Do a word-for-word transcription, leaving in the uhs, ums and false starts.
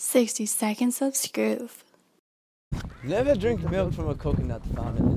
sixty seconds of Scroof. Never drink milk from a coconut fountain.